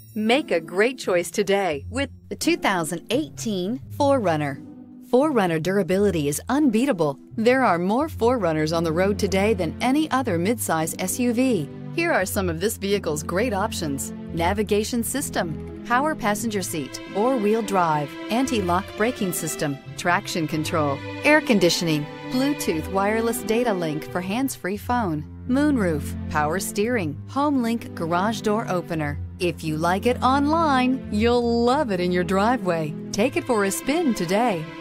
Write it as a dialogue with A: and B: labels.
A: Make a great choice today with the 2018 4Runner. 4Runner durability is unbeatable. There are more 4Runners on the road today than any other midsize SUV. Here are some of this vehicle's great options: navigation system, power passenger seat, four-wheel drive, anti-lock braking system, traction control, air conditioning, Bluetooth wireless data link for hands-free phone, moonroof, power steering, HomeLink garage door opener. If you like it online, you'll love it in your driveway. Take it for a spin today.